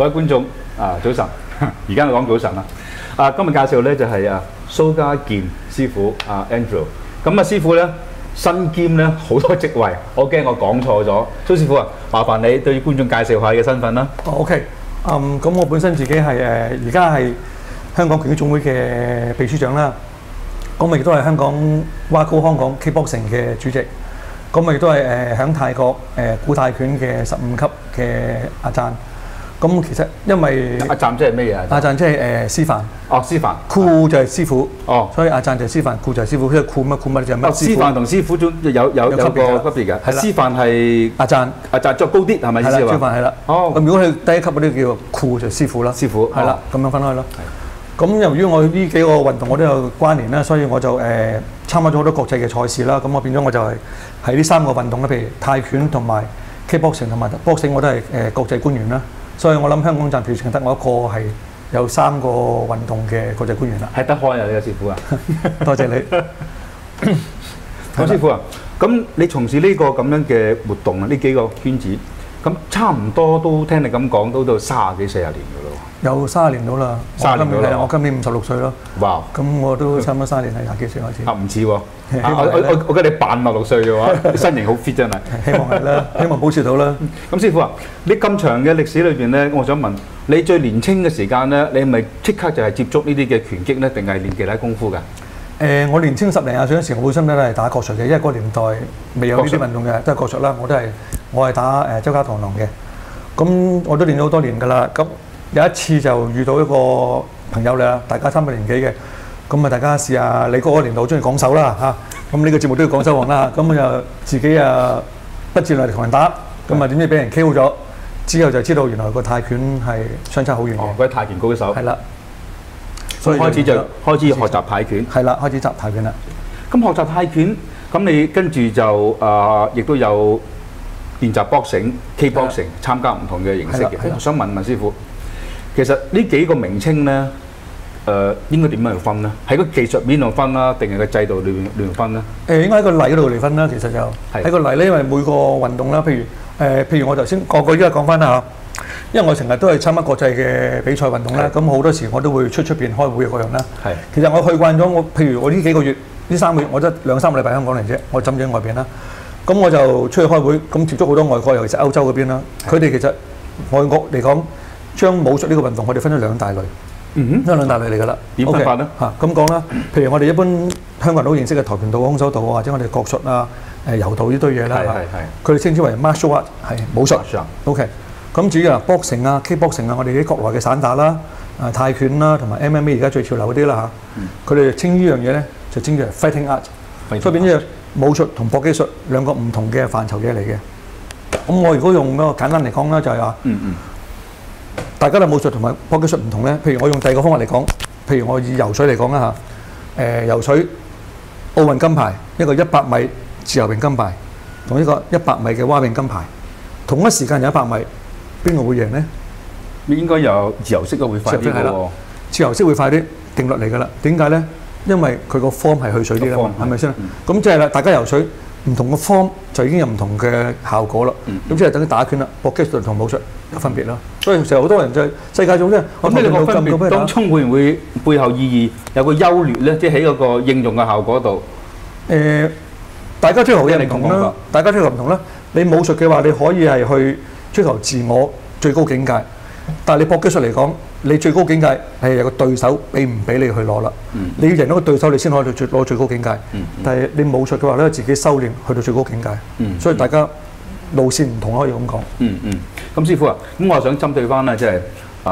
各位觀眾早晨，而家我講早晨啦。今日介紹咧就係蘇家健師傅Andrew。咁師傅咧身兼咧好多職位，我驚我講錯咗。蘇師傅麻煩你對觀眾介紹下你嘅身份啦。 OK， 咁我本身自己係而家係香港拳擊總會嘅秘書長啦。咁我亦都係香港WAKO香港 Kickboxing 嘅主席。咁我亦都係響泰國古泰拳嘅15級嘅阿贊。咁其實因為阿贊即係咩嘢？ 阿贊即係師範。 師範。 庫就係師傅。所以阿贊就係師範，庫就係師傅。即係庫乜就係乜師傅。 師範同師傅中有個級別嘅。係師範係阿贊。阿贊再高啲係咪意思話？ 師範係啦。咁如果佢第一級嗰啲叫庫就係師傅啦。 師傅。 係啦，咁樣分開咯。咁由於我呢幾個運動我都有關聯啦，所以我就參加咗好多國際嘅賽事啦。咁我變咗我就係喺呢3個運動啦，譬如泰拳同埋 Kickboxing 同埋 boxing 我都係國際官員啦。所以我諗香港暫時淨得我一個係有3個運動嘅國際官員啦。 係得開啊，你個師傅多謝你。 咁師傅咁你從事呢個咁樣嘅活動呢幾個圈子，咁差唔多都聽你咁講都到30幾40年㗎咯。有 30年到啦。 30年到啦。 我今年56歲咯。 哇！ 咁我都差唔多30年係20幾歲開始。 唔似喎。我覺得你扮56歲嘅話，身形好 fit 真係。 希望係啦，希望保持到啦。 咁師傅你咁長嘅歷史裏邊咧，我想問你最年青嘅時間咧，你係咪即刻就係接觸呢啲嘅拳擊咧，定係練其他功夫㗎？ 我年青10零廿歲嗰時，我本身都係打國術嘅，因為嗰個年代未有呢啲運動嘅，都係國術啦。我係打周家螳螂嘅，咁我都練咗好多年㗎啦。咁有一次就遇到一個朋友啦，大家差唔多年紀嘅，咁大家試下你嗰個年代好中意講手啦嚇，咁呢個節目都要講手王啦，咁就自己不自量力同人打，咁點知俾人 KO 咗，之後就知道原來個泰拳係相差好遠嘅。 嗰啲泰拳高手。係啦。所以開始學習泰拳。係啦，開始習泰拳啦。咁學習泰拳，咁你跟住就亦都有練習 boxing、Kickboxing，參加唔同嘅形式嘅。我想問師傅，其實呢幾個名稱咧，應該點樣去分咧？喺個技術面度分啦，定係個制度裏邊分咧？應該喺個例嗰度嚟分啦。其實就喺個例咧，因為每個運動啦，譬如我頭先依家講翻啦嚇。因為我成日都係參加國際嘅比賽運動啦，咁好多時我都會出邊開會嗰樣啦。其實我去慣咗，譬如我呢幾個月呢3個月，我得2-3個禮拜香港嚟啫，我浸咗喺外邊啦。咁我就出去開會，咁接觸好多外國，尤其是歐洲嗰邊啦。佢哋其實外國嚟講，將武術呢個運動，我哋分咗2大類。分2大類嚟㗎啦。點分法咧？咁講啦，譬如我哋一般香港人都認識嘅跆拳道、空手道或者我哋國術柔道呢堆嘢啦。佢哋稱之為 martial art， 係武術。OK。咁至於boxing Kickboxing 我哋啲國內嘅散打啦、泰拳啦，同埋 MMA 而家最潮流嗰啲啦嚇，佢哋稱呢樣嘢咧就稱之為 fighting art， 所以變咗武術同搏擊術2個唔同嘅範疇嘢嚟嘅。咁我如果用嗰個簡單嚟講咧，就係話，大家嘅武術同埋搏擊術唔同咧。譬如我用第2個方法嚟講，譬如我以游水嚟講啦嚇，游水奧運金牌，一個100米自由泳金牌，同一個100米嘅蛙泳金牌，同一時間有100米。邊個會贏咧？應該有自由式嘅會快啲喎。自由式會快啲，定律嚟㗎啦。點解咧？因為佢個 form 係去水啲啦嘛，係咪先？咁即係啦，大家游水唔同個 form 就已經有唔同嘅效果啦。咁即係等於打拳啦，搏擊術同武術有分別啦。所以成日好多人就係世界中咧，咁呢兩個分別當中會唔會背後意義有個優劣咧？即係喺嗰個應用嘅效果度。大家追求嘅唔同啦，大家追求唔同啦。你武術嘅話，你可以係去追求自我最高境界，但係你搏擊術嚟講，你最高境界係有個對手俾唔俾你去攞啦。你要贏到個對手，你先可以攞最高境界。但係你武術嘅話咧，自己修練去到最高境界。所以大家路線唔同，可以咁講。咁師傅啊，咁我想針對翻咧，即係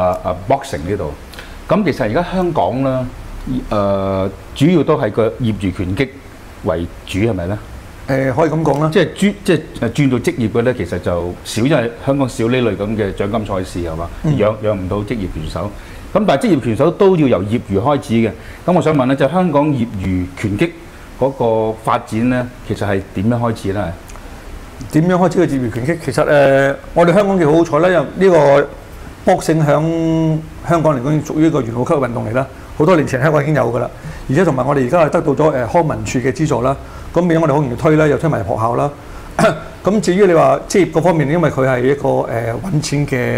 boxing 呢度。咁其實而家香港咧，主要都係個業餘拳擊為主，係咪咧？可以咁講啦，即係轉到職業嘅咧，其實就少，因為香港少呢類咁嘅獎金賽事係嘛，養唔到職業拳手。咁但係職業拳手都要由業餘開始嘅。咁我想問咧，就香港業餘拳擊嗰個發展咧，其實係點樣開始咧？點樣開始嘅業餘拳擊？其實我哋香港嘅好彩啦，因為呢個 boxing 響香港嚟講屬於一個元老級運動嚟啦。好多年前香港已經有㗎啦，而且同埋我哋而家係得到咗康文署嘅資助啦。咁變咗我哋好容易推啦，又推埋學校啦。咁至於你話職業嗰方面，因為佢係一個揾錢嘅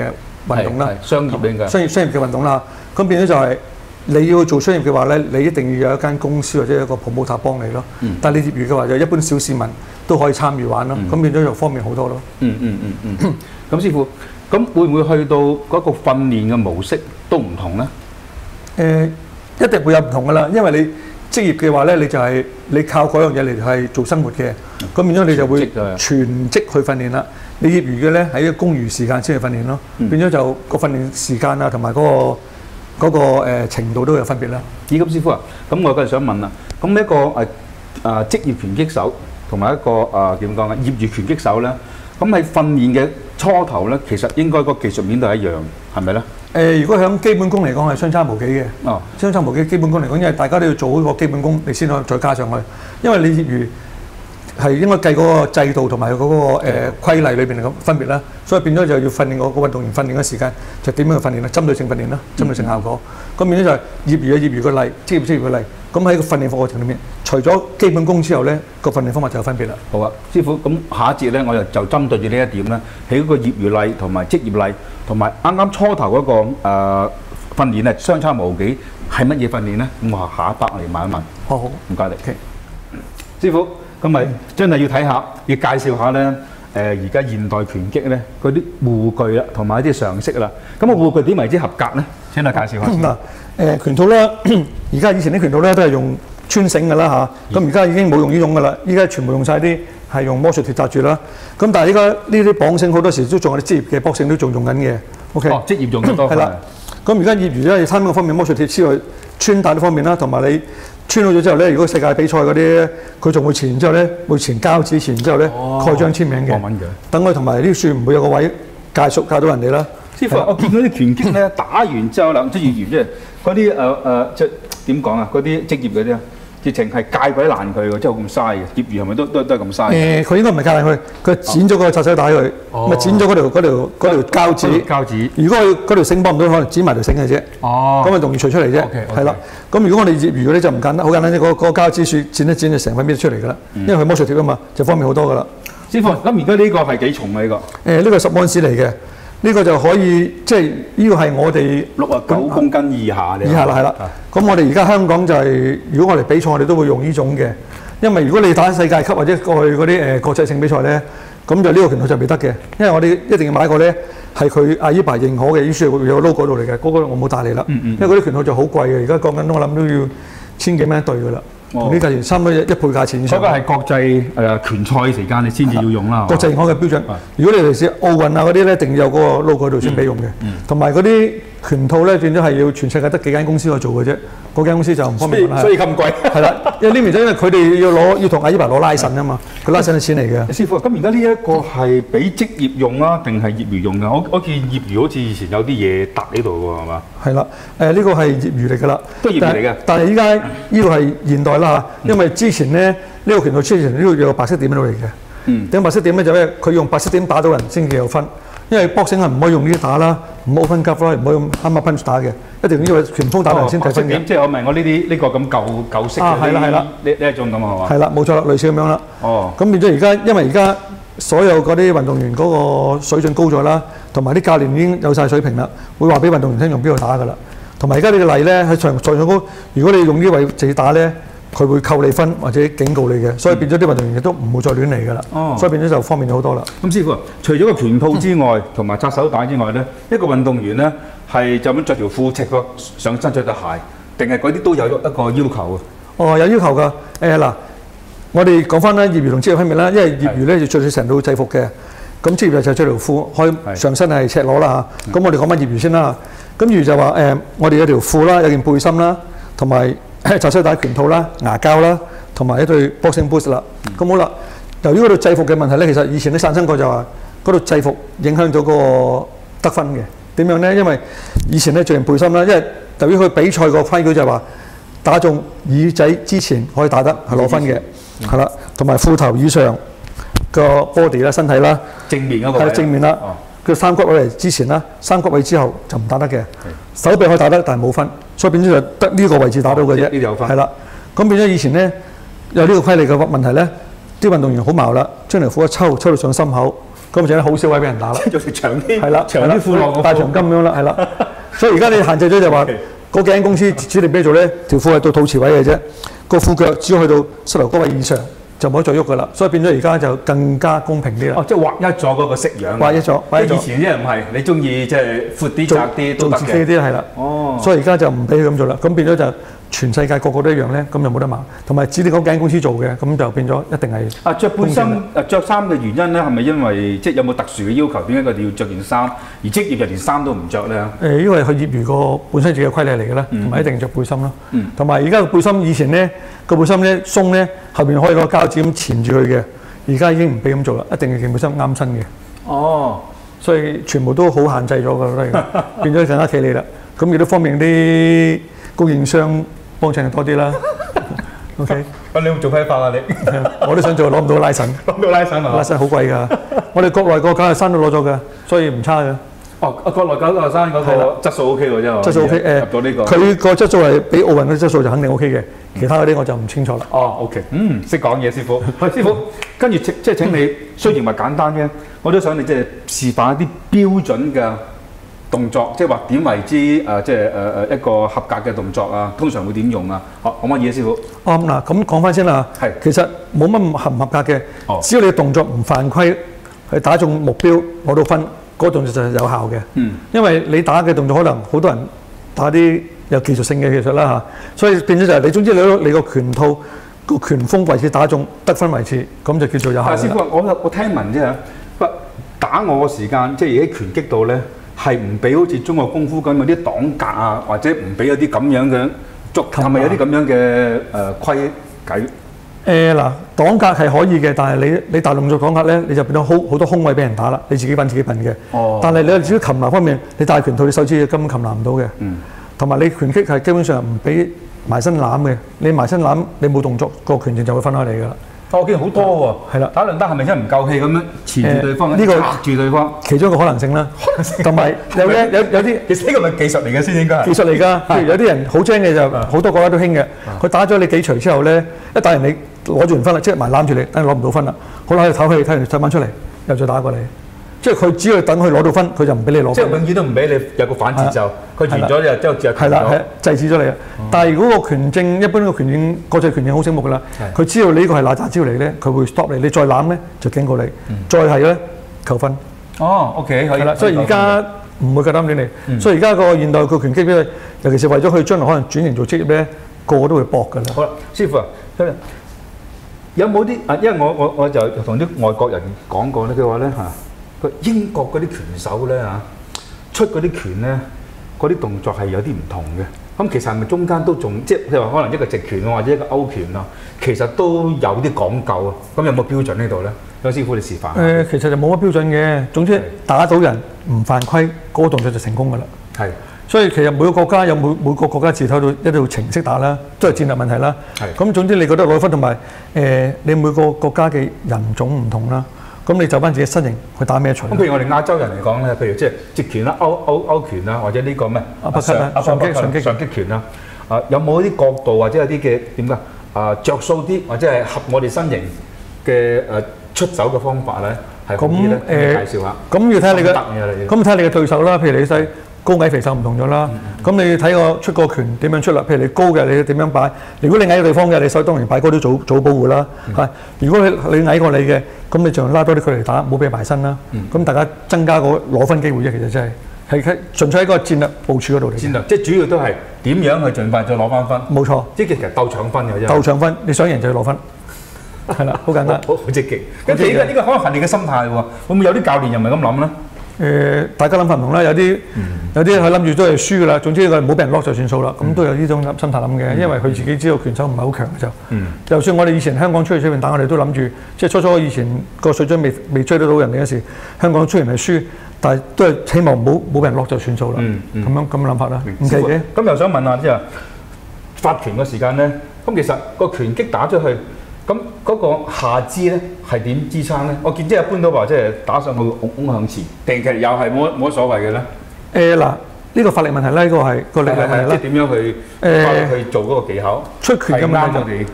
運動啦， 商業應該商業嘅運動啦。咁變咗就係你要做商業嘅話咧，你一定要有一間公司或者一個 promoter 幫你咯。但係你業餘嘅話，就一般小市民都可以參與玩咯。咁變咗就方便好多咯。 咁師傅，咁會唔會去到嗰個訓練嘅模式都唔同咧？ 一定會有唔同噶啦，因為你職業嘅話咧，你就係你靠嗰樣嘢嚟係做生活嘅，咁變咗你就會全職去訓練啦。你業餘嘅咧喺公餘時間先去訓練咯，變咗就個訓練時間啊同埋嗰個程度都有分別啦。 咁師傅啊，咁我梗係想問啦，咁一個職業拳擊手同埋一個點講啊業餘拳擊手咧，咁喺訓練嘅初頭咧，其實應該個技術面都係一樣，係咪咧？ 如果喺基本功嚟講係相差無幾嘅，相差無幾基本功嚟講，因為大家都要做嗰個基本功，你先可以再加上去。因為你業餘係應該計嗰個制度同埋嗰個規例裏邊嚟講分別啦，所以變咗就要訓練個運動員訓練嘅時間就點樣去訓練啦，針對性訓練啦，針對性效果。咁變咗就係業餘嘅業餘嘅例，職業嘅例。咁喺個訓練過程裏面，除咗基本功之後咧，個訓練方法就有分別啦。 好啊，師傅，咁下一節咧，我就針對住呢一點咧，喺嗰個業餘例同埋職業例，同埋啱啱初頭嗰個訓練咧，相差無幾，係乜嘢訓練咧？咁我下一 part 嚟問一問。 好，唔該你。師傅，咁咪真係要睇下，要介紹下咧。而家現代拳擊咧，嗰啲護具啦，同埋一啲常識啦。咁個護具點為之合格咧？請你介紹下。 拳套咧，而家以前啲拳套咧都係用穿繩㗎啦嚇，咁而家已經冇用呢種㗎啦，依家全部用晒啲係用魔術鐵紮住啦。咁但係依家呢啲綁繩好多時都仲有啲職業嘅綁繩都仲用緊嘅。OK。職業用得多。 係啦。咁而家業餘咧，三個方面魔術鐵黐去穿戴呢方面啦，同埋你穿好咗之後咧，如果世界比賽嗰啲，佢仲會纏完之後咧，會纏膠紙纏之後咧，蓋章簽名嘅。等佢同埋啲樹唔會有個位界縮界到人哋啦。 師傅，我見到啲拳擊咧打完之後啦，即係業餘即係嗰啲即係點講啊？嗰啲職業嗰啲啊，直情係戒鬼爛佢喎，真係咁嘥嘅。業餘係咪都係咁嘥？佢應該唔係戒爛佢，佢剪咗個紮手帶佢，咪剪咗嗰條膠紙。如果佢嗰條繩綁唔到，可能剪埋條繩嘅啫。咁咪容易除出嚟啫。係啦。咁如果我哋業餘嗰啲就唔簡單，好簡單啫。嗰個膠紙樹剪一剪就成塊搣出嚟㗎啦。因為佢魔術貼啊嘛，就方便好多㗎啦。 師傅，咁而家呢個係幾重啊？呢個？ 呢個10安士嚟嘅。呢個就可以即係呢個係我哋 69公斤以下嘅。 以下啦，係啦。咁我哋而家香港就係，如果我哋比賽，我哋都會用呢種嘅。因為如果你打世界級或者過去嗰啲國際性比賽咧，咁就呢個拳套就未得嘅。因為我哋一定要買個咧係佢阿依排認可嘅，於是會有 logo 度嚟嘅。嗰個我冇帶嚟啦。因為嗰啲拳套就好貴嘅，而家講緊我諗都要千幾蚊一對㗎啦。同呢價錢差唔多1倍價錢以上。 嗰個係國際拳賽時間你先至要用啦。 國際認可嘅標準。如果你嚟試奧運啊嗰啲咧，一定要有嗰個 logo 度先俾用嘅。同埋嗰啲拳套咧，變咗係要全世界得幾間公司去做嘅啫。嗰間公司就唔方便。 所以咁貴。係啦， 因為呢邊就因為佢哋要同阿依排攞拉神啊嘛，佢拉神嘅錢嚟嘅。 師傅，咁而家呢一個係俾職業用啊，定係業餘用㗎？我見業餘好似以前有啲嘢搭喺度喎，係嘛？ 係啦，呢個係業餘嚟㗎啦。 都業餘嚟嘅。 但係依家呢個係現代啦嚇，因為之前咧呢個拳套之前呢個有個白色點喺度嚟嘅。點白色點咧就係佢用白色點打到人先至有分。因為 boxing 係唔可以用呢啲打啦，唔好 open glove 啦，唔可以用 hammer punch 打嘅，一定要拳鋒打人先睇分嘅。 即係我明我呢個咁舊式嘅呢一種咁係嘛？ 係啦，冇錯啦，類似咁樣啦。咁變咗而家，因為而家所有嗰啲運動員嗰個水準高咗啦，同埋啲教練已經有晒水平啦，會話俾運動員聽用邊度打㗎啦。同埋而家呢個例咧喺場上高，如果你用呢位自己打咧，佢會扣你分或者警告你嘅，所以變咗啲運動員亦都唔會再亂嚟㗎啦。所以變咗就方便咗好多啦。 咁師傅，除咗個拳套之外，同埋紮手帶之外咧，一個運動員咧係就咁着條褲赤個上身着對鞋，定係嗰啲都有一個要求啊？ 有要求㗎。嗱，我哋講翻啦，業餘同職業分別啦。因為業餘咧就着住成套制服嘅，咁職業就着條褲，開上身係赤裸啦嚇。咁我哋講翻業餘先啦。咁業餘就話我哋有條褲啦，有件背心啦，同埋紮手帶、拳套啦、牙膠啦，同埋一對 boxing boots 啦。咁好啦，由於嗰度制服嘅問題咧，其實以前都產生過就話嗰度制服影響咗嗰個得分嘅。點樣咧？因為以前咧着件背心啦，因為由於佢比賽個規矩就係話打中耳仔之前可以打得係攞分嘅，係啦，同埋褲頭以上個 body 啦、身體啦， 正面嗰個係正面啦。佢三骨位之前啦，三骨位之後就唔打得嘅。手臂可以打得，但係冇分，所以變咗就得呢個位置打到嘅啫。 呢有分。 係啦，咁變咗以前咧有呢個規例嘅問題咧，啲運動員好矛啦，將條褲一抽到上心口， 咁就好少位俾人打啦。 做長啲， 係啦， 長啲褲落大長金咁樣啦，係啦。所以而家你限制咗就話，嗰幾間公司指定俾你做咧，條褲係到肚臍位嘅啫，個褲腳只要去到膝頭哥位以上就唔可以再喐噶啦。所以變咗而家就更加公平啲啦。 哦，即係劃一咗嗰個式樣。 劃一咗， 以前啲人唔係，你中意即係闊啲、窄啲都得嘅。 做自己啲係啦。 哦。所以而家就唔俾佢咁做啦。咁變咗就全世界個個都一樣咧，咁就冇得賣。同埋指定嗰間公司做嘅，咁就變咗一定係。着背心着衫嘅原因咧，係咪因為即係有冇特殊嘅要求？點解佢哋要着件衫，而職業就連衫都唔着咧？因為佢業餘個本身自己嘅規例嚟嘅啦，同埋一定着背心咯。同埋而家個背心以前咧個背心咧鬆咧，後邊可以攞膠紙咁纏住佢嘅，而家已經唔俾咁做啦，一定要件背心啱身嘅。哦，所以全部都好限制咗㗎啦，變咗更加企理啦。咁亦都方便啲供應商幫襯多啲啦。OK， 咁你做批發啊你？ 我都想做，攞唔到拉繩。 攞唔到拉繩啊？ 拉繩好貴㗎，我哋國內個九日山都攞咗㗎，所以唔差嘅。 哦，國內九日山嗰個質素 OK 喎，真係。質素 OK， 入到呢個。佢個質素係比奧運嗰啲質素就肯定 OK 嘅，其他嗰啲我就唔清楚啦。 哦 ，OK， 識講嘢，師傅。師傅，跟住即係請你，雖然話簡單嘅，我都想你即係示範一啲標準嘅動作，即係話點為之即係一個合格嘅動作啊？通常會點用啊？可唔可以啊，師傅？ 嗱，咁講翻先啦。係。其實冇乜合唔合格嘅，只要你動作唔犯規，係打中目標攞到分，嗰個動作就係有效嘅。因為你打嘅動作可能好多人打啲有技術性嘅技術啦嚇，所以變咗就係你總之你個拳套個拳鋒位置打中得分為止，咁就叫做有效。 師傅，我聽聞啫嚇，打我嘅時間即係而家拳擊度咧。係唔俾好似中國功夫咁有啲擋格啊，或者唔俾有啲咁樣嘅捉，係咪有啲咁樣嘅規矩？嗱，擋格係可以嘅，但係你大動作擋格咧，你就變咗好多空位俾人打啦，你自己揾自己笨嘅。哦。但係你至於擒拿方面，你戴拳套，你手指根本擒拿唔到嘅。同埋你拳擊係基本上唔俾埋身攬嘅，你埋身攬你冇動作，個拳陣就會分開你㗎啦。我見好多喎，係啦，打兩打係咪真係唔夠氣咁樣纏住對方，呢個壓住對方？其中一個可能性啦，同埋有啲，其實呢個咪技術嚟嘅先應該係技術嚟㗎。譬如有啲人好精嘅就好多國家都興嘅，佢打咗你幾錘之後咧，一打完你攞住完分啦，即係埋攬住你，但係攞唔到分啦。好啦，喺度唞氣，睇完翻出嚟，又再打過你。即係佢只要等佢攞到分，佢就唔俾你攞分。即係永遠都唔俾你有個反節奏，佢完咗你就係啦，制止咗你。但係如果個拳證一般個拳證國際拳證好醒目㗎啦，佢知道你呢個係揦雜招嚟咧，佢會 stop 你。你再攬咧就警告你，再係咧扣分。哦 ，OK， 可以啦。所以而家唔會夠膽亂嚟。所以而家個現代個拳擊咧，尤其是為咗佢將來可能轉型做職業咧，個個都會搏㗎啦。好啦，師傅啊，有冇啲啊？因為我就同啲外國人講過咧，佢話咧嚇。英國嗰啲拳手咧嚇，出嗰啲拳咧，嗰啲動作係有啲唔同嘅。咁其實係咪中間都仲即係譬如話可能一個直拳或者一個勾拳啊，其實都有啲講究啊。咁有冇標準呢度咧？有師傅你示範。其實就冇乜標準嘅。總之打到人唔犯規，嗰個動作就成功㗎啦。係。所以其實每個國家有每個國家自己一套程式打啦，都係戰略問題啦。係。咁總之你覺得攞分同埋你每個國家嘅人種唔同啦。咁你就翻自己身形去打咩錘？咁譬如我哋亞洲人嚟講咧，譬如即係直拳啦、勾拳啦，或者呢個咩上擊拳啦，有冇啲角度或者有啲嘅點㗎？着數啲或者係合我哋身形嘅出手嘅方法咧，係好啲咧？介紹下。咁要睇下你嘅，咁睇下你嘅對手啦。譬如你細高矮肥瘦唔同咗啦。咁你睇個出個拳點樣出啦？譬如你高嘅，你點樣擺？如果你矮嘅地方嘅，你手當然擺高啲做保護啦。係。如果你矮過你嘅，咁你就拉多啲距離打，唔好俾佢埋身啦。咁大家增加個攞分機會啫。其實真係純粹喺個戰略部署嗰度嚟。戰略即係主要都係點樣去盡快再攞翻分。冇錯。即係其實鬥搶分嘅啫。鬥搶分，你想贏就要攞分。係啦，好簡單。好積極。咁呢個可能係你嘅心態喎。會唔會有啲教練又唔係咁諗咧？大家諗法唔同啦，有啲佢諗住都係輸㗎啦。總之佢唔好俾人 lock 就算數啦。咁都有呢種心態諗嘅，因為佢自己知道拳手唔係好強嘅就。就算我哋以前香港出去水平打，我哋都諗住，即係初以前個水準未追得到人哋嗰時，香港雖然係輸，但係都係希望冇俾人 lock 就算數啦。咁諗法啦，唔奇嘅。咁又想問下即係發拳嘅時間咧，咁其實個拳擊打出去。咁嗰個下肢咧係點支撐咧？我見即係一般都話即係打上去拱向前，定其實又係冇乜所謂嘅咧。嗱，呢個發力問題咧，呢個係個力量問題啦。即係點樣去做嗰個技巧？出拳嘅問題就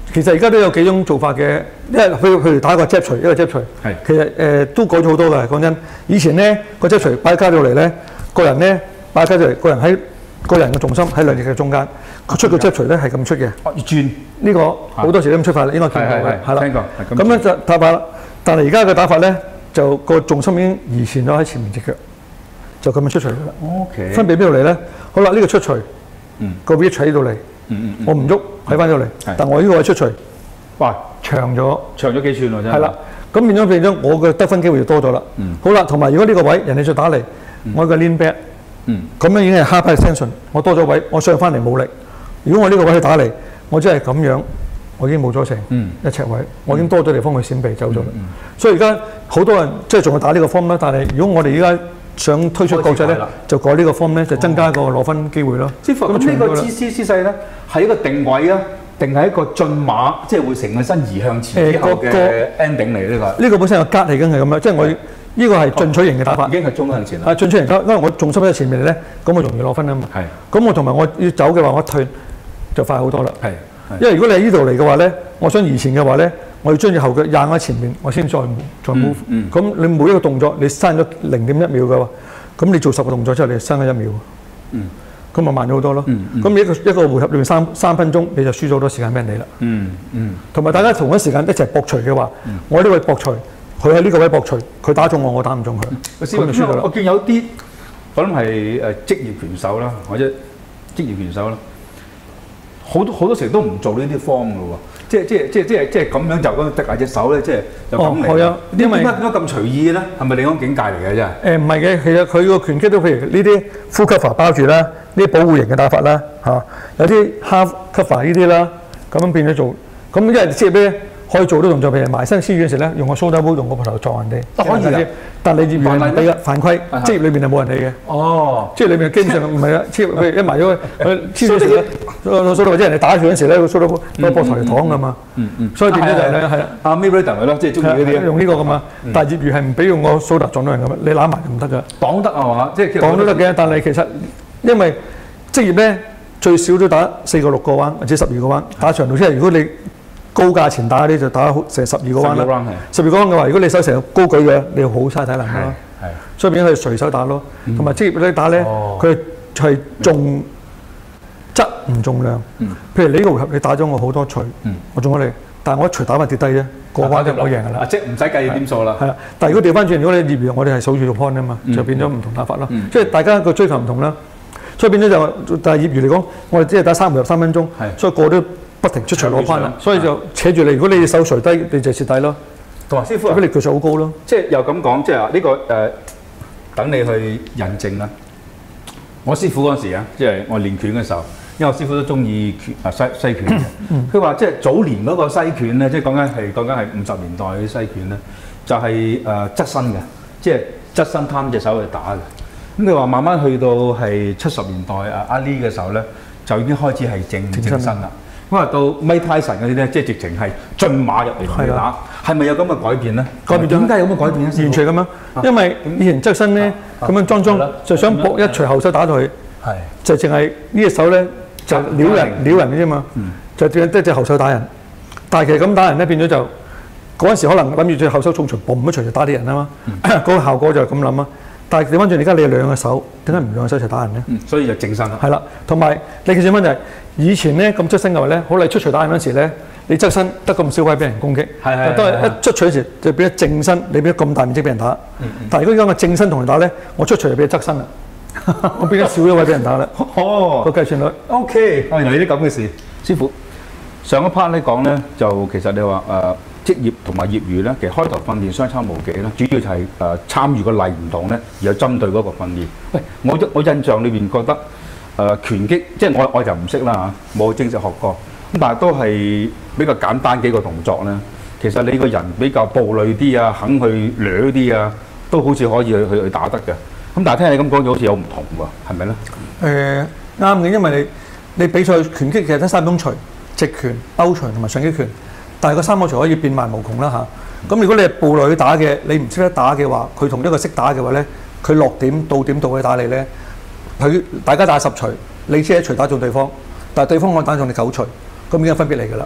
其實而家都有幾種做法嘅，因為譬如打個 jab 錘，一個 jab 錘，其實都改咗好多嘅。講真，以前咧個 jab 錘擺加咗嚟咧，個人咧擺加咗嚟，個人喺個人嘅重心喺兩隻嘅中間，佢出個 jab 錘咧係咁出嘅。 轉呢個好多時都咁出法，應該見過嘅，係啦。 聽過。 咁咧就打法啦，但係而家嘅打法咧就個重心已經移前咗喺前面隻腳，就咁樣出錘㗎啦。 OK。分別邊度嚟咧？好啦，呢個出錘，個 reach 喺度嚟。我唔喐，喺翻咗嚟，但我呢個位出錘，哇，長咗幾寸喎真係。係啦，咁變咗我嘅得分機會就多咗啦。好啦，同埋如果呢個位人哋再打嚟，我一個 lean back，咁樣已經係 half extension，我多咗位，我上翻嚟冇力。如果我呢個位去打嚟，我真係咁樣，我已經冇咗成一尺位，我已經多咗地方去閃避走咗啦。所以而家好多人即係仲係打呢個 form 啦，但係如果我哋而家想推出國際咧，就改呢個 form 咧，就增加個攞分機會咯。 師傅，咁呢個姿勢咧係一個定位啊，定係一個進馬，即係會成個身移向前之後嘅 ending 嚟呢個？ 呢個本身個格已經係咁樣，即係我呢個係進取型嘅打法， 已經係衝向前啦。 係進取型，因為我重心喺前面嚟咧，咁我容易攞分啊嘛。係。咁我同埋我要走嘅話，我退就快好多啦。係。因為如果你喺呢度嚟嘅話咧，我想移前嘅話咧，我要將隻後腳硬喺前面，我先再 move。咁你每一個動作你刪咗0.1秒嘅喎，咁你做10個動作之後，你刪咗1秒。咁咪慢咗好多咯。咁一個回合裏面3分鐘，你就輸咗好多時間俾人哋啦。同埋大家同一時間一齊搏錘嘅話，我呢位搏錘，佢喺呢個位搏錘，佢打中我，我打唔中佢，咁就輸咗啦。 我見有啲我諗係職業拳手啦，或者職業拳手啦。好多時都唔做呢啲方嘅喎，即係咁樣就咁滴下隻手咧，即係就咁嚟。係啊，因為點解咁隨意咧？係咪另一種境界嚟嘅啫？ 唔係嘅，其實佢個拳擊都譬如呢啲 full cover 包住啦，呢啲保護型嘅打法啦，有啲 half cover 呢啲啦，咁樣變咗做。咁因為即係咩？可以做到動作，譬如埋身施嘅時咧，用個 shoulder block 用個膊頭撞人哋，可以嘅。但係你業餘係唔俾嘅，犯規。職業裏面係冇人理嘅。哦，職業裏面基本上唔係啊，譬如一埋咗佢黐咗時咧，shoulder 或者人哋打住嗰時咧，個 shoulder block 攞膊頭嚟擋㗎嘛。所以變咗就係咧，係啊 Mayweather 係咯，即係中意呢啲用呢個㗎嘛。但係業餘係唔俾用個 shoulder 撞到人㗎嘛，你攬埋唔得㗎。 擋得係嘛？即係擋都得嘅，但係其實因為職業咧最少都打4個6個彎或者12個彎，打長度即係如果你高價錢打嗰啲就打成12個彎啦。12個彎嘅話，如果你手成日高舉嘅，你好嘥體能咯。所以變咗佢隨手打咯。同埋職業咧打咧，佢係重質唔重量。譬如你呢個回合你打咗我好多錘，我中咗你，但係我一錘打埋跌低啫，個彎就我贏㗎啦。 即係唔使計點數啦。係啊， 但係如果調翻轉，如果你業餘，我哋係數住個 point 啊嘛，就變咗唔同打法咯。即係大家個追求唔同啦。所以變咗就，但係業餘嚟講，我哋只係打3回合3分鐘，所以個都不停出場攞翻啦，所以就扯住你。如果你手垂低，你就蝕底咯。 同埋師傅， 咁你腳數好高咯。 即係又咁講，即係話呢個等你去印證啦。我師傅嗰時啊，即係我練拳嘅時候，因為我師傅都中意西拳嘅。佢話即係早年嗰個西拳咧，即係講緊係50年代嘅西拳咧，就係側身嘅，即係側身攤隻手去打嘅。咁你話慢慢去到係70年代阿 Lee 嘅時候咧，就已經開始係正身啦。咁啊到 Mike Tyson嗰啲咧，即係直情係進馬入嚟同你打，係咪有咁嘅改變咧？改變咗，點解有咁嘅改變咧？ 完全咁樣，因為以前側身咧咁樣裝就想搏一錘後手打到佢，就淨係呢隻手咧就撩人嘅啫嘛，就只係隻後手打人。但係其實咁打人咧變咗就嗰陣時可能諗住隻後手重錘，嘣一錘就打啲人啊嘛，嗰個效果就係咁諗啊。但係調翻轉，而家你有兩個手，點解唔兩個手一齊打人咧？ 所以就正身啦。係啦，同埋你嘅小分就係以前咧咁側身嘅話咧，好你出錘打人嗰時咧，你側身得咁少位俾人攻擊，都係一出錘嗰時就變咗正身，你變咗咁大面積俾人打。但係如果而家我正身同人打咧，我出錘就變咗側身啦，我變咗少咗位俾人打啦。個計算率 OK，原來有啲咁嘅事。師傅上一 part 咧講咧，就其實你話職業同埋業餘咧，其實開頭訓練相差無幾啦，主要就係參與個例唔同咧，而有針對嗰個訓練。喂，我印象裏邊覺得拳擊，即係我就唔識啦嚇，冇正式學過，咁但係都係比較簡單幾個動作咧。其實你個人比較暴戾啲啊，肯去掠啲啊，都好似可以去打得嘅。咁但係聽你咁講，就好似有唔同喎，係咪咧？ 啱嘅，因為你比賽拳擊其實得3種錘，直拳、勾錘同埋上擊拳。但係個3個錘可以變賣無窮啦嚇。咁如果你係暴戾去打嘅，你唔識得打嘅話，佢同一個識打嘅話咧，佢落點到點到去打你咧，大家打10錘，你只係1錘打中對方，但係對方可以打中你9錘，咁已經分別嚟㗎啦。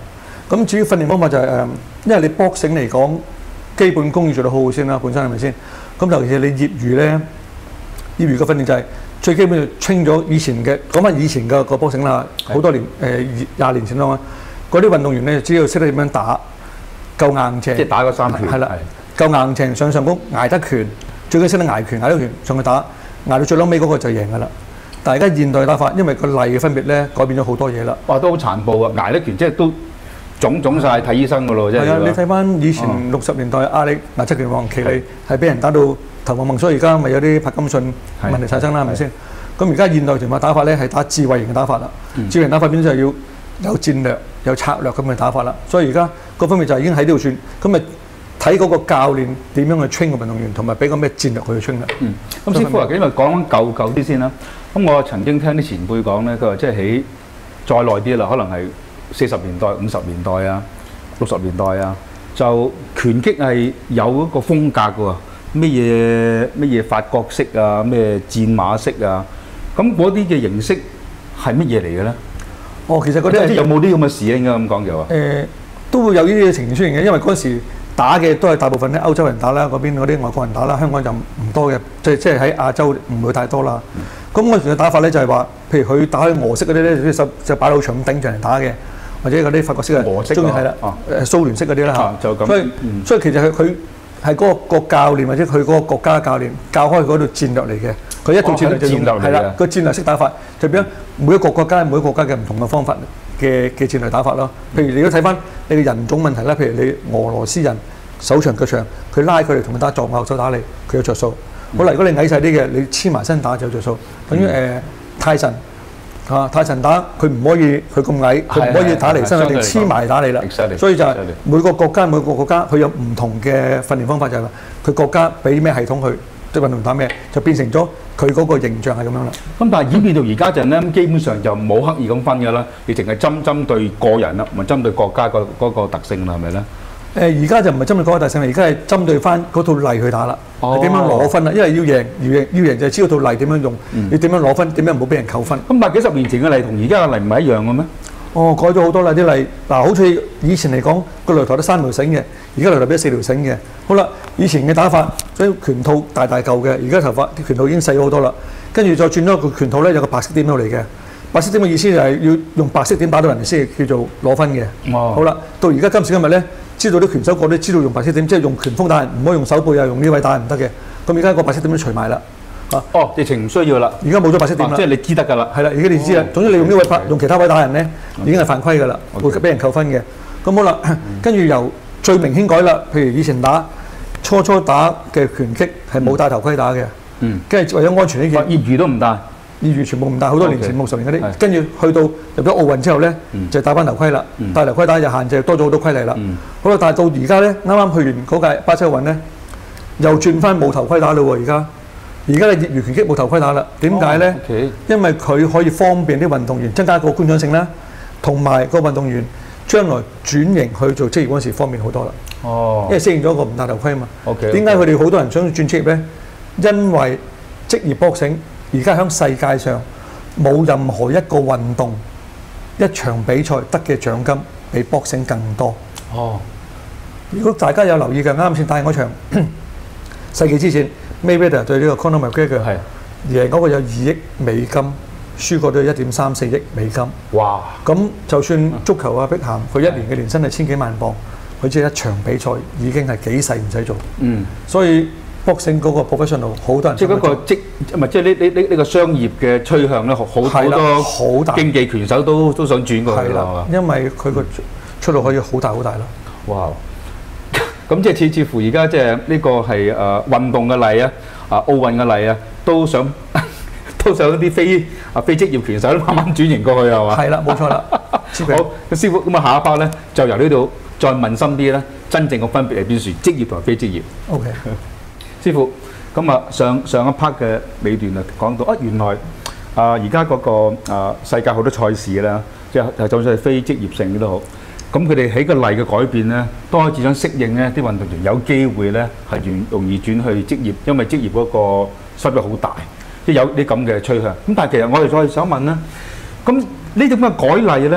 咁至於訓練方法就係因為你 boxing 嚟講，基本功要做得好好先啦，本身係咪先？咁尤其是你業餘咧，業餘嘅訓練就係最基本就 train 咗以前嘅，講翻以前嘅個 boxing 啦，好多年20年前啦，嗰啲運動員咧，只要識得點樣打，夠硬淨， 即係打嗰3拳， 係啦，夠硬淨上攻，捱得拳，最緊要識得捱拳，捱得拳上去打，捱到最撚尾嗰個就贏㗎啦。但係而家現代打法，因為個例嘅分別咧，改變咗好多嘢啦。 哇，都好殘暴啊！捱得拳即係都腫晒睇醫生㗎咯，真係。係啊， 你睇翻以前60年代阿力、牙七拳王奇利係俾人打到頭暈暈，所以而家咪有啲柏金遜問題產生啦，係咪先？咁而家現代拳法打法咧係打智慧型嘅打法啦。智慧型打法變咗就係要有戰略、有策略咁嘅打法啦。所以而家各方面就已經喺呢度算，咁咪睇嗰個教練點樣去 train 個運動員，同埋俾個咩戰略去 train 啦。 咁師傅啊，因為講緊舊啲先啦。咁我曾經聽啲前輩講咧，佢話即係喺再耐啲啦，可能係40年代、50年代啊、60年代啊，就拳擊係有一個風格嘅喎，乜嘢法國式啊，咩戰馬式啊，咁嗰啲嘅形式係乜嘢嚟嘅咧？ 其實嗰啲有冇啲咁嘅事咧？應該咁講嘅話， 都會有呢啲嘅情形出現嘅，因為嗰時打嘅都係大部分啲歐洲人打啦，嗰邊嗰啲外國人打啦，香港就唔多嘅，即係喺亞洲唔會太多啦。咁嗰時嘅打法咧就係話，譬如佢打俄式嗰啲咧，啲手就擺到好長咁頂住人打嘅，或者嗰啲法國式俄式中意係啦，蘇聯式嗰啲啦嚇。 就咁。 所以其實佢係嗰個教練或者佢嗰個國家教練教開嗰度戰略嚟嘅，佢一套戰略就用係啦，個戰略式打法就變咗每一個國家嘅唔同嘅方法嘅戰略打法咯。譬如你都睇翻你嘅人種問題啦，譬如你俄羅斯人手長腳長，佢拉佢哋同佢打撞後手打你，佢有着數。好啦，如果你矮細啲嘅，你黐埋身打就有着數。等於泰神泰神打佢唔可以，佢咁矮，佢唔可以打離身，佢哋黐埋打你啦。所以就係每個國家佢有唔同嘅訓練方法，就係話佢國家俾咩系統佢，即係運動員打咩，就變成咗佢嗰個形象係咁樣啦。 咁但係演變到而家陣咧，基本上就冇刻意咁分㗎啦，你淨係針對個人啦，唔係針對國家嗰個特性啦，係咪咧？而家就唔係針對嗰個特性啦，而家係針對翻嗰套例去打啦。點樣攞分啊？因為要贏就係知道套例點樣用，你點樣攞分，點樣唔好俾人扣分。 咁但係幾十年前嘅例同而家嘅例唔係一樣嘅咩？ 改咗好多啦啲例。嗱，好似以前嚟講個擂台得3條繩嘅，而家擂台俾4條繩嘅。好啦，以前嘅打法，所以拳套大嚿嘅，而家頭髮拳套已經細咗好多啦。跟住再轉咗個拳套咧，有個白色點到嚟嘅。白色點嘅意思就係要用白色點打到人哋先叫做攞分嘅。好啦，到而家今時今日咧。知道啲拳手個都知道用白色點，即係用拳鋒打人，唔可以用手背啊，用呢位打人唔得嘅。咁而家個白色點都除埋啦。 直情唔需要啦。 而家冇咗白色點啦。 即係你知得㗎啦。 係啦，而家你知啦。總之你用呢位用其他位打人咧，已經係犯規㗎啦，會俾人扣分嘅。咁好啦，跟住由最明顯改啦。譬如以前初打嘅拳擊係冇戴頭盔打嘅。跟住為咗安全呢件。 業餘都唔戴。 業餘全部唔戴，好多年前60年嗰啲，跟住去到入咗奧運之後咧，就戴翻頭盔啦。戴頭盔打就限制多咗好多規例啦。好啦，但係到而家咧，啱啱去完嗰屆巴西奧運咧，又轉翻冇頭盔打啦喎。而家你業餘拳擊冇頭盔打啦。點解咧？因為佢可以方便啲運動員增加個觀賞性啦，同埋個運動員將來轉型去做職業嗰陣時方便好多啦。因為適應咗個唔戴頭盔啊嘛。點解佢哋好多人想轉職業咧？因為職業boxing而家喺世界上冇任何一個運動一場比賽得嘅獎金比boxing更多。如果大家有留意嘅，啱先打嗰場世紀之戰 Mayweather 對呢個 Conor McGregor 贏嗰個有2億美金，輸過都1.34億美金。哇！咁就算足球啊，碧咸佢1年嘅年薪係千幾萬磅，佢只係一場比賽已經係幾世唔使做。所以boxing嗰個 professional 好多人即係嗰個即係呢個商業嘅趨向咧，好多競技拳手都想轉過去啦， 因為佢個出路可以好大好大咯。 哇！咁即係似乎而家即係呢個係運動嘅例啊，奧運嘅例啊，都想啲非職業拳手都慢慢轉型過去係嘛？ 係啦，冇錯啦。 好，師傅咁啊，下一 part 咧就由呢度再問深啲咧，真正嘅分別係邊處？職業同埋非職業。 OK。 師傅，咁啊上一 part 嘅尾段啊講到原來而家嗰個世界好多賽事啦，即係就算係非職業性嘅都好，咁佢哋喺個例嘅改變咧，都開始想適應咧，啲運動員有機會咧係容易轉去職業，因為職業嗰個收入好大，即係有啲咁嘅趨向。咁但係其實我哋再想問咧，咁呢種嘅改例咧，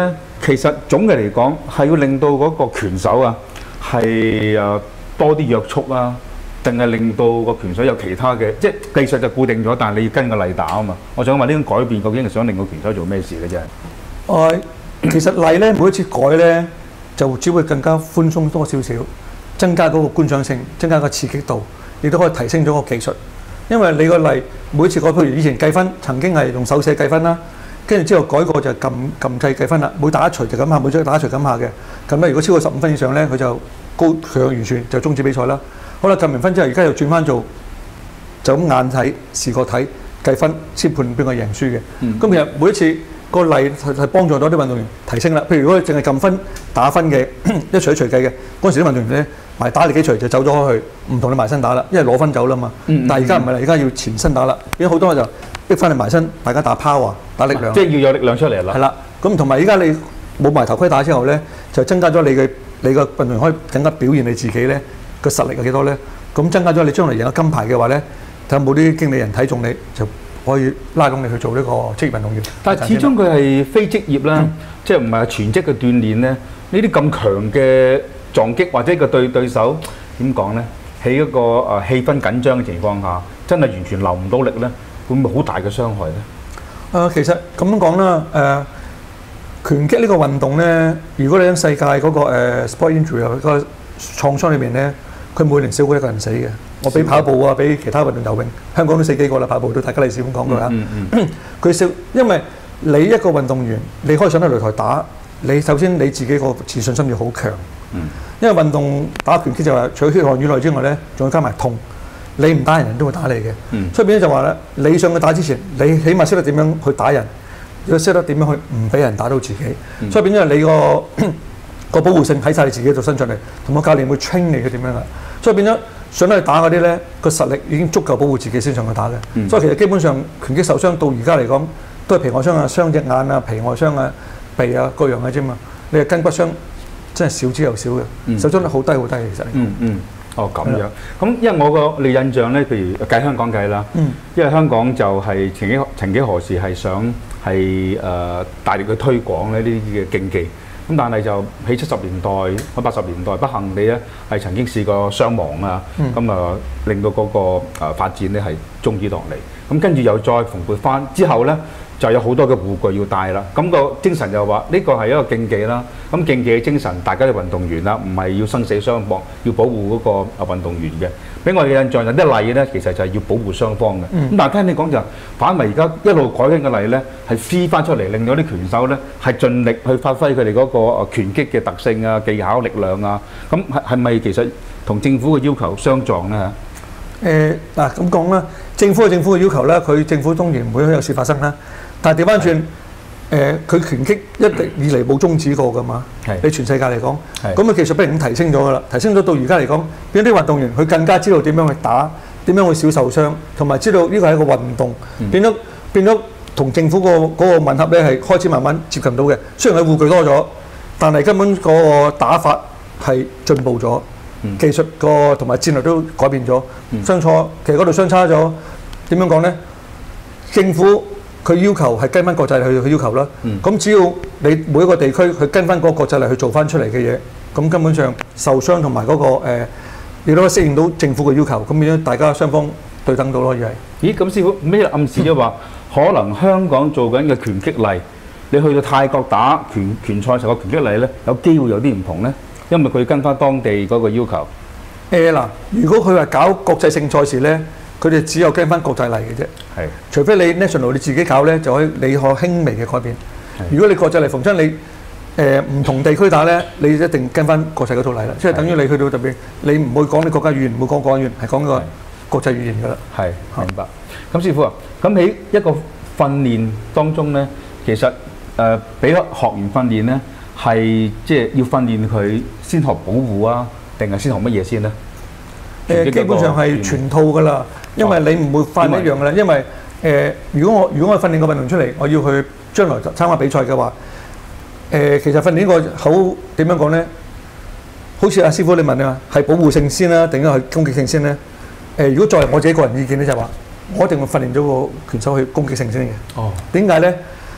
其實總嘅嚟講係要令到嗰個拳手啊係多啲約束啊，定係令到個拳手有其他嘅，即係技術就固定咗，但係你要跟個例打啊嘛。我想問呢種改變究竟係想令個拳手做咩事嘅啫？ 其實例咧每一次改咧就只會更加寬鬆多少少，增加嗰個觀賞性，增加個刺激度，亦都可以提升咗個技術。因為你個例每次改，譬如以前計分曾經係用手寫計分啦，跟住之後改過就撳掣計分啦，每打一錘就咁下，每打一錘咁下嘅。咁咧如果超過15分以上咧，佢就完全就終止比賽啦。好啦，撳完分之後，而家又轉翻做就咁眼睇、視覺睇計分先判邊個贏輸嘅。咁其實每一次個例係幫助到啲運動員提升啦。譬如如果淨係撳分打分嘅一錘一錘計嘅，嗰陣時啲運動員咧埋打你幾錘就走咗開去，唔同你埋身打啦，因為攞分走啦嘛。但係而家唔係啦，而家要前身打啦，變咗好多就逼翻你埋身，大家打 power 打力量， 即係要有力量出嚟啦。 係啦，咁同埋而家你冇埋頭盔打之後咧，就增加咗你個運動員可以更加表現你自己咧個實力係幾多咧？咁增加咗你將來贏咗金牌嘅話咧，睇下冇啲經理人睇中你，就可以拉攏你去做呢個職業運動員。 但係始終佢係非職業啦，即係唔係全職嘅鍛鍊咧？呢啲咁強嘅撞擊或者個對手點講咧？喺一個氣氛緊張嘅情況下，真係完全留唔到力咧，會唔會好大嘅傷害咧？ 其實咁樣講啦，拳擊呢個運動咧，如果你喺世界嗰個sport injury 個創傷裏邊咧，佢每年少過一個人死嘅。我比跑步啊，比其他運動游泳，香港都死幾個啦，跑步都大家利是咁講過啦。佢少，因為你一個運動員，你可以上到擂台打，你首先你自己個自信心要好強。因為運動打拳擊就係除咗血汗與淚之外咧，仲要加埋痛。你唔打人，人都會打你嘅。所以變咗就話咧，你上去打之前，你起碼識得點樣去打人，要識得點樣去唔俾人打到自己。所以變咗你個保護性喺晒你自己度身上嚟，同個教練會 train 你嘅點樣啦。所以變咗上去打嗰啲咧，個實力已經足夠保護自己先上去打嘅。所以其實基本上拳擊受傷到而家嚟講，都係皮外傷啊、傷隻眼啊、皮外傷啊、鼻啊各樣嘅啫嘛。你係筋骨傷真係少之又少嘅，受傷率好低好低其實。 哦咁樣，咁因為你印象咧，譬如計香港計啦，因為香港就係曾幾何時係想係大力去推廣咧呢啲嘅競技，咁但係就喺70年代、80年代不幸地咧係曾經試過傷亡啊，咁令到嗰個發展咧係中止落嚟，咁跟住又再蓬勃翻之後咧。就有好多嘅護具要帶啦，咁個精神就話呢個係一個競技啦。咁競技嘅精神，大家嘅運動員啦，唔係要生死相搏，要保護嗰個運動員嘅。俾我嘅印象有啲例咧，其實就係要保護雙方嘅。咁但係聽你講就反為而家一路改緊嘅例咧，係飛翻出嚟，令到啲拳手咧係盡力去發揮佢哋嗰個拳擊嘅特性啊、技巧、力量啊。咁係咪其實同政府嘅要求相撞咧嚇？ 嗱咁講啦，政府嘅要求咧，佢政府當然唔會有事發生啦。但係調翻轉，佢拳擊一直以嚟冇終止過㗎嘛。你全世界嚟講，咁嘅技術不斷咁提升咗㗎啦，提升咗到而家嚟講，變咗啲運動員佢更加知道點樣去打，點樣去少受傷，同埋知道呢個係一個運動，變咗同政府嗰個吻合咧係開始慢慢接近到嘅。雖然佢護具多咗，但係根本嗰個打法係進步咗，技術同埋戰略都改變咗。相錯其實嗰度相差咗，點樣講咧？政府佢要求係跟翻國際去要求啦，咁只要你每一個地區去跟翻嗰個國際嚟去做翻出嚟嘅嘢，咁根本上受傷同埋嗰個亦都可以適應到政府嘅要求，咁變咗大家雙方對等到咯，而係。 咦，咁師傅咩暗示咗話，可能香港做緊嘅拳擊例，你去到泰國打拳賽時個拳擊例咧，有機會有啲唔同咧，因為佢跟翻當地嗰個要求。 嗱，如果佢話搞國際性賽事咧，佢哋只有跟翻國際例嘅啫。係，除非你 national 你自己搞咧，就可以你可輕微嘅改變。如果你國際例逢親你唔同地區打咧，你一定跟翻國際嗰套例啦。即係等於你去到特別，你唔會講你國家語言，唔會講國家語言，係講個國際語言㗎啦。係， 明白。咁師傅啊，咁喺一個訓練當中咧，其實俾學員訓練咧，係即係要訓練佢先學保護啊，定係先學乜嘢先咧？ 基本上係全套㗎啦，因為你唔會犯一樣㗎啦。因為如果我訓練個運動出嚟，我要去將來參加比賽嘅話，其實訓練個好點樣講咧？好似阿師傅你問啊，係保護性先啦，定係攻擊性先咧？如果作為我自己個人意見咧，就係話我一定會訓練咗個拳手去攻擊性先嘅。點解咧？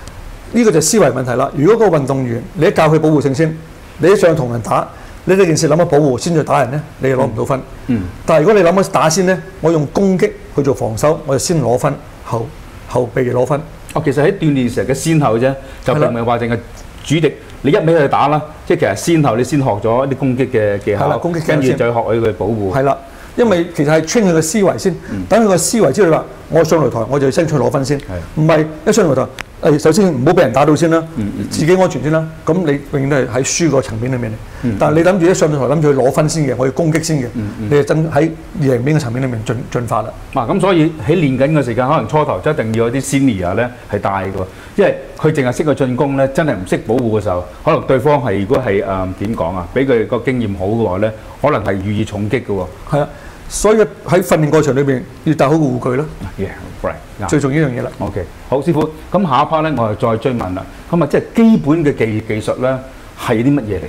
呢個就係思維問題啦。如果個運動員你一教佢保護性先，你一上同人打，你呢件事諗咗保護先再打人咧，你就攞唔到分。但係如果你諗咗打先咧，我用攻擊去做防守，我就先攞分，後備攞分。 其實喺鍛鍊時嘅先後啫，就並唔係話淨係主力你一味去打啦，即係其實先後你先學咗一啲攻擊嘅技巧，跟住再學佢保護。 係啦，因為其實係 train 佢嘅思維先，等佢個思維知道話，我上擂台我就要爭取攞分先，唔係一上擂台。首先唔好俾人打到先啦，自己安全先啦。咁你永遠都係喺輸個層面裏面。但係你諗住一上到台諗住去攞分先嘅，我要攻擊先嘅，你就真喺贏面嘅層面裏面進發啦。 咁所以喺練緊嘅時間，可能初頭一定要有啲 senior 咧係帶嘅喎，因為佢淨係識個進攻咧，真係唔識保護嘅時候，可能對方係如果係點講啊，俾佢個經驗好嘅話咧，可能係予以重擊嘅喎。 係啊。所以喺訓練過程裏邊要帶好個護具咯。 right， 最重要一樣嘢啦。 OK， 好師傅，咁下一 part 咧，我就再追問啦。咁啊，即係基本嘅技術咧，係啲乜嘢嚟？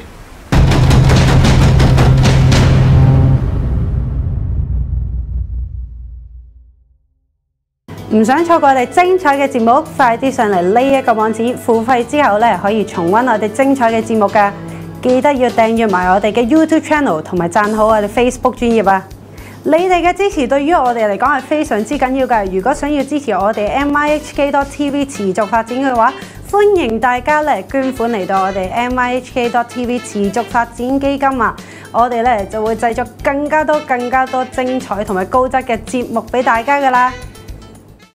唔想錯過我哋精彩嘅節目，快啲上嚟呢一個網址，付費之後咧可以重溫我哋精彩嘅節目㗎。記得要訂閱埋我哋嘅 YouTube Channel 同埋讚好我哋 Facebook 專頁啊！你哋嘅支持對於我哋嚟講係非常之緊要嘅。如果想要支持我哋 MIHK.TV 持續發展嘅話，歡迎大家咧捐款嚟到我哋 MIHK.TV 持續發展基金啊！我哋咧就會製作更加多精彩同埋高質嘅節目俾大家噶啦〜